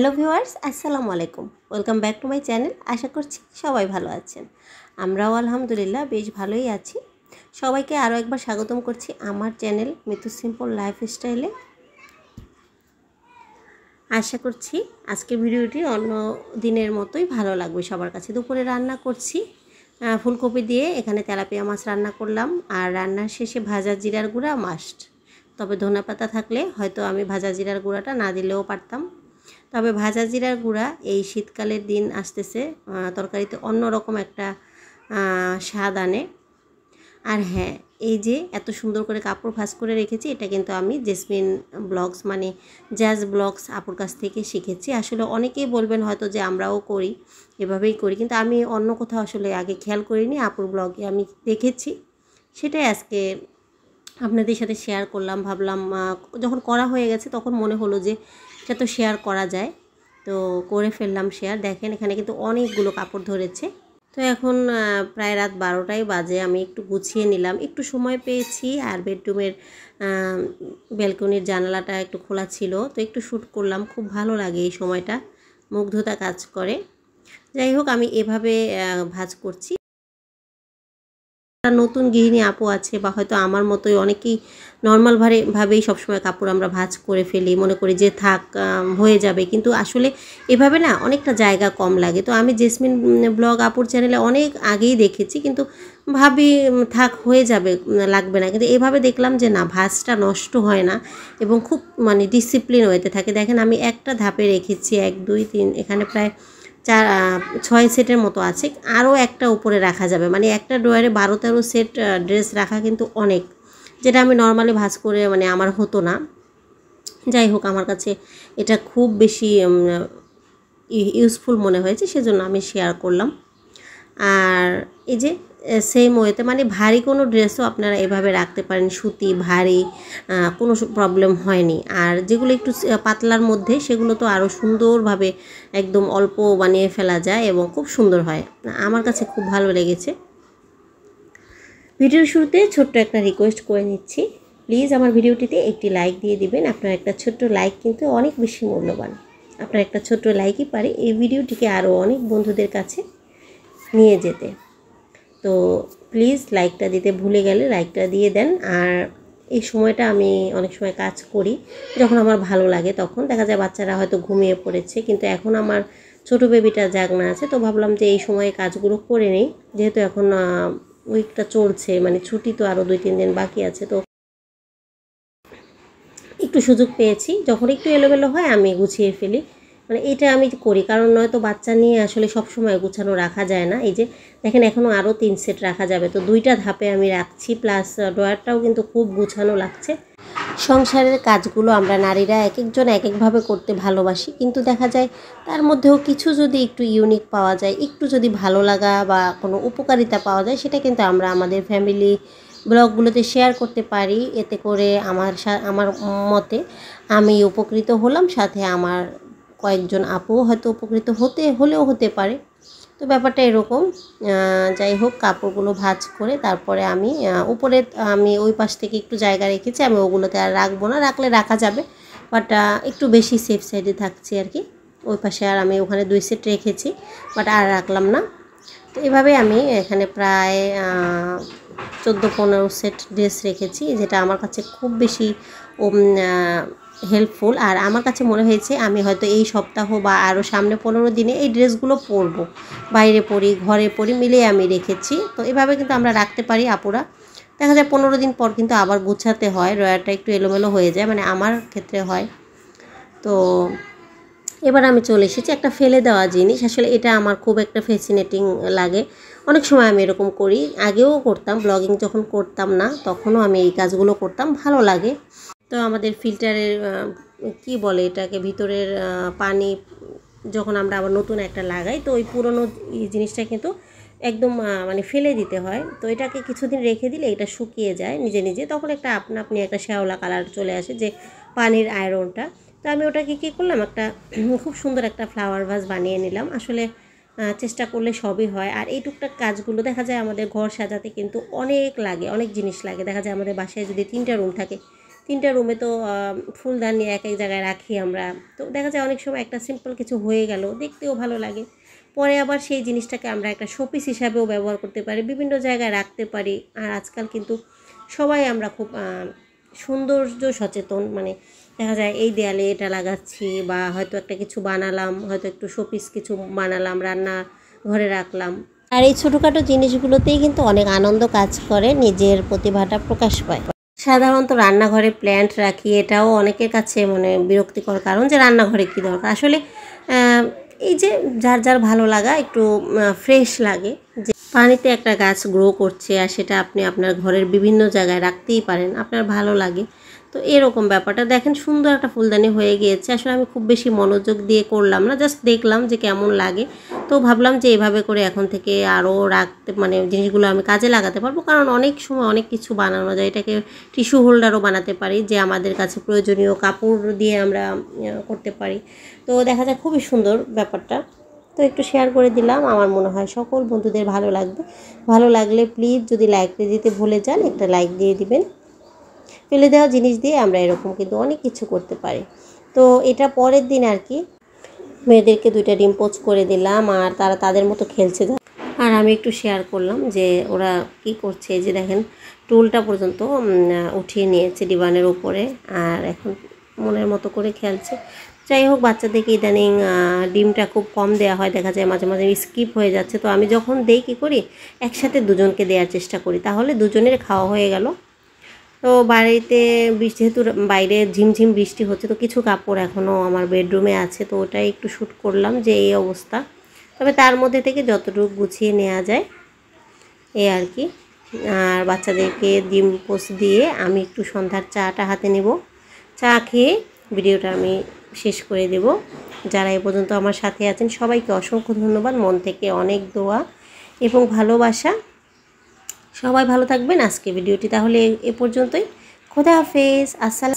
Hello viewers, আসসালামু আলাইকুম। Welcome back to my channel. আশা করছি সবাই ভালো আছেন। আমরাও আলহামদুলিল্লাহ বেশ ভালোই আছি। সবাইকে আরও একবার স্বাগতম করছি আমার চ্যানেল মিতুসিম্পল লাইফস্টাইলে। আশা করছি আজকের ভিডিওটি অন্য দিনের মতোই ভালো লাগবে সবার কাছে। দুপুরে রান্না করছি ফুলকপি দিয়ে, এখানে তেলাপিয়া মাছ রান্না করলাম। আর রান্নার শেষে ভাজা জিরার গুঁড়া মাস্ট, তবে ধনেপাতা থাকলে হয়তো আমি ভাজা জিরার গুঁড়াটা না দিলেও পারতাম। তবে ভাজা জিরার গুঁড়া এই শীতকালের দিন আসতেছে, তরকারিতে অন্যরকম একটা স্বাদ আনে। আর হ্যাঁ, এই যে এত সুন্দর করে কাপড় ভাঁজ করে রেখেছি, এটা কিন্তু আমি জেসমিন ব্লগস মানে জাজ ব্লগস আপুর কাছ থেকে শিখেছি। আসলে অনেকেই বলবেন হয়তো যে আমরাও করি, এভাবেই করি, কিন্তু আমি অন্য কোথাও আসলে আগে খেয়াল করিনি। আপুর ব্লগে আমি দেখেছি, সেটাই আজকে আপনাদের সাথে শেয়ার করলাম। ভাবলাম যখন করা হয়ে গেছে তখন মনে হলো যে এটা তো শেয়ার করা যায়, তো করে ফেললাম শেয়ার। দেখেন এখানে কিন্তু অনেকগুলো কাপড় ধরেছে। তো এখন প্রায় রাত 12টাই বাজে। আমি একটু গুছিয়ে নিলাম, একটু সময় পেয়েছি। আর বেডরুমের ব্যালকনির জানালাটা একটু খোলা ছিল, তো একটু শ্যুট করলাম। খুব ভালো লাগে এই সময়টা, মুগ্ধতা কাজ করে। যাই হোক, আমি এভাবে ভাঁজ করছি। নতুন গৃহিণী আপু আছে বা হয়তো আমার মতোই অনেকেই নর্মাল ভাবেই সবসময় কাপড় আমরা ভাঁজ করে ফেলি, মনে করি যে থাক হয়ে যাবে, কিন্তু আসলে এভাবে না অনেকটা জায়গা কম লাগে। তো আমি জেসমিন ব্লগ আপুর চ্যানেলে অনেক আগেই দেখেছি, কিন্তু ভাবি থাক হয়ে যাবে, লাগবে না। কিন্তু এভাবে দেখলাম যে না, ভাঁজটা নষ্ট হয় না এবং খুব মানে ডিসিপ্লিন হইতে থাকে। দেখেন আমি একটা ধাপে রেখেছি, 1 2 3, এখানে প্রায় 6 সেটের মতো আছে। আরও একটা উপরে রাখা যাবে, মানে একটা ড্রয়ারে 12-13 সেট ড্রেস রাখা কিন্তু অনেক, যেটা আমি নর্মালি ভাঁজ করে মানে আমার হতো না। যাই হোক, আমার কাছে এটা খুব বেশি ইউজফুল মনে হয়েছে, সেজন্য আমি শেয়ার করলাম। আর এই যে সেম ওয়েতে মানে ভারী কোনো ড্রেসও আপনারা এভাবে রাখতে পারেন, সুতি ভারী কোনো প্রবলেম হয়নি। আর যেগুলো একটু পাতলার মধ্যে, সেগুলো তো আরও সুন্দরভাবে একদম অল্প বানিয়ে ফেলা যায় এবং খুব সুন্দর হয়। আমার কাছে খুব ভালো লেগেছে। ভিডিওর শুরুতে ছোট্ট একটা রিকোয়েস্ট করে নিচ্ছি, প্লিজ আমার ভিডিওটিতে একটি লাইক দিয়ে দিবেন। আপনার একটা ছোট্ট লাইক কিন্তু অনেক বেশি মূল্যবান। আপনার একটা ছোট্ট লাইকই পারে এই ভিডিওটিকে আরও অনেক বন্ধুদের কাছে নিয়ে যেতে। তো প্লিজ লাইকটা দিতে ভুলে গেলে লাইকটা দিয়ে দেন। আর এই সময়টা আমি অনেক সময় কাজ করি, যখন আমার ভালো লাগে তখন। দেখা যায় বাচ্চারা হয়তো ঘুমিয়ে পড়েছে, কিন্তু এখন আমার ছোটো বেবিটা জাগনা আছে, তো ভাবলাম যে এই সময়ে কাজগুলো করে নেই, যেহেতু এখন উইকটা চলছে, মানে ছুটি তো আরও 2-3 দিন বাকি আছে। তো একটু সুযোগ পেয়েছি, যখন একটু এলোমেলো হয় আমি গুছিয়ে ফেলি, মানে এটা আমি করি। কারণ নয়তো বাচ্চা নিয়ে আসলে সব সময় গুছানো রাখা যায় না। এই যে দেখেন এখনও আরও 3 সেট রাখা যাবে, তো 2টা ধাপে আমি রাখছি, প্লাস ড্রয়ারটাও কিন্তু খুব গুছানো লাগছে। সংসারের কাজগুলো আমরা নারীরা এক একজন এক একভাবে করতে ভালোবাসি, কিন্তু দেখা যায় তার মধ্যেও কিছু যদি একটু ইউনিক পাওয়া যায়, একটু যদি ভালো লাগা বা কোনো উপকারিতা পাওয়া যায়, সেটা কিন্তু আমরা আমাদের ফ্যামিলি ব্লগগুলোতে শেয়ার করতে পারি। এতে করে আমার মতে আমি উপকৃত হলাম, সাথে আমার কয়েকজন আপুও হয়তো উপকৃত হলেও হতে পারে। তো ব্যাপারটা এরকম। যাই হোক, কাপড়গুলো ভাঁজ করে তারপরে আমি উপরে আমি ওই পাশ থেকে একটু জায়গা রেখেছি, আমি ওগুলোতে আর রাখবো না, রাখলে রাখা যাবে, বাট একটু বেশি সেফ সাইডে থাকছি আর কি। ওই পাশে আর আমি ওখানে 2 সেট রেখেছি, বাট আর রাখলাম না। তো এভাবে আমি এখানে প্রায় 14-15 সেট ড্রেস রেখেছি, যেটা আমার কাছে খুব বেশি হেল্পফুল। আর আমার কাছে মনে হয়েছে আমি হয়তো এই সপ্তাহ বা আরও সামনে 15 দিনে এই ড্রেসগুলো পরবো, বাইরে পরি ঘরে পরি মিলিয়ে আমি রেখেছি। তো এভাবে কিন্তু আমরা রাখতে পারি আপুরা। দেখা যায় 15 দিন পর কিন্তু আবার গুছাতে হয়, ড্রয়ারটা একটু এলোমেলো হয়ে যায়, মানে আমার ক্ষেত্রে হয়। তো এবার আমি চলে এসেছি একটা ফেলে দেওয়া জিনিস। আসলে এটা আমার খুব একটা ফ্যাসিনেটিং লাগে, অনেক সময় আমি এরকম করি, আগেও করতাম, ব্লগিং যখন করতাম না তখনও আমি এই কাজগুলো করতাম, ভালো লাগে। তো আমাদের ফিল্টারের কি বলে এটাকে, ভিতরের পানি যখন আমরা আবার নতুন একটা লাগাই, তো ওই পুরনো জিনিসটা কিন্তু একদম মানে ফেলে দিতে হয়। তো এটাকে কিছুদিন রেখে দিলে এটা শুকিয়ে যায় নিজে নিজে, তখন একটা আপনি একটা শ্যাওলা কালার চলে আসে, যে পানির আয়রনটা। তো আমি ওটাকে কী করলাম, একটা খুব সুন্দর একটা ফ্লাওয়ার ভাস বানিয়ে নিলাম। আসলে চেষ্টা করলে সবই হয়। আর এই টুকটাক কাজগুলো দেখা যায় আমাদের ঘর সাজাতে কিন্তু অনেক লাগে, অনেক জিনিস লাগে। দেখা যায় আমাদের বাসায় যদি 3টা রুম থাকে, 3টা রুমে তো ফুলদানি এক এক জায়গায় রাখি আমরা। তো দেখা যায় অনেক সময় একটা সিম্পল কিছু হয়ে গেল, দেখতেও ভালো লাগে। পরে আবার সেই জিনিসটাকে আমরা একটা শোপিস হিসাবেও ব্যবহার করতে পারি, বিভিন্ন জায়গায় রাখতে পারি। আর আজকাল কিন্তু সবাই আমরা খুব সৌন্দর্য সচেতন, মানে দেখা যায় এই দেয়ালে এটা লাগাচ্ছি বা হয়তো একটা কিছু বানালাম, হয়তো একটু শোপিস কিছু বানালাম, রান্না ঘরে রাখলাম। আর এই ছোটোখাটো জিনিসগুলোতেই কিন্তু অনেক আনন্দ কাজ করে, নিজের প্রতিভাটা প্রকাশ পায়। সাধারণত রান্নাঘরে প্ল্যান্ট রাখি, এটাও অনেকের কাছে মানে বিরক্তিকর, কারণ যে রান্নাঘরে কী দরকার। আসলে এই যে যার যার ভালো লাগা, একটু ফ্রেশ লাগে যে পানিতে একটা গাছ গ্রো করছে আর সেটা আপনি আপনার ঘরের বিভিন্ন জায়গায় রাখতেই পারেন, আপনার ভালো লাগে। তো এরকম ব্যাপারটা দেখেন, সুন্দর একটা ফুলদানি হয়ে গিয়েছে। আসলে আমি খুব বেশি মনোযোগ দিয়ে করলাম না, জাস্ট দেখলাম যে কেমন লাগে। তো ভাবলাম যে এভাবে করে এখন থেকে আরও রাখতে, মানে জিনিসগুলো আমি কাজে লাগাতে পারবো, কারণ অনেক সময় অনেক কিছু বানানো যায়। এটাকে টিস্যু হোল্ডারও বানাতে পারি, যে আমাদের কাছে প্রয়োজনীয় কাপড় দিয়ে আমরা করতে পারি। তো দেখা যায় খুবই সুন্দর ব্যাপারটা। তো একটু শেয়ার করে দিলাম, আমার মনে হয় সকল বন্ধুদের ভালো লাগবে। ভালো লাগলে প্লিজ যদি লাইক দিতে ভুলে যান, একটা লাইক দিয়ে দিবেন। ফেলে দেওয়া জিনিস দিয়ে আমরা এরকম কিন্তু অনেক কিছু করতে পারি। তো এটা পরের দিন আর কি, মেয়েদেরকে 2টা ডিম পোচ করে দিলাম আর তারা তাদের মতো খেলছে। আর আমি একটু শেয়ার করলাম যে ওরা কি করছে। যে দেখেন, টুলটা পর্যন্ত উঠিয়ে নিয়েছে ডিবানের উপরে, আর এখন মনের মতো করে খেলছে। যাই হোক, বাচ্চাদেরকে ইদানিং ডিমটা খুব কম দেওয়া হয়, দেখা যায় মাঝে মাঝে স্কিপ হয়ে যাচ্ছে। তো আমি যখন দেই কী করি, একসাথে দুজনকে দেওয়ার চেষ্টা করি, তাহলে দুজনের খাওয়া হয়ে গেল। তো বাড়িতে যেহেতু বাইরে ঝিমঝিম বৃষ্টি হচ্ছে, তো কিছু কাপড় এখনও আমার বেডরুমে আছে, তো ওটাই একটু শ্যুট করলাম যে এই অবস্থা। তবে তার মধ্যে থেকে যতটুকু গুছিয়ে নেওয়া যায় এই আর কি। আর বাচ্চাদেরকে ডিম পোস্ট দিয়ে আমি একটু সন্ধ্যার চাটা হাতে নেব। চা খেয়ে ভিডিওটা আমি শেষ করে দেব। যারা এ পর্যন্ত আমার সাথে আছেন সবাইকে অসংখ্য ধন্যবাদ, মন থেকে অনেক দোয়া এবং ভালোবাসা। সবাই ভালো থাকবেন। আজকে ভিডিওটি তাহলে এ পর্যন্তই। খোদা হাফেজ। আসসালাম।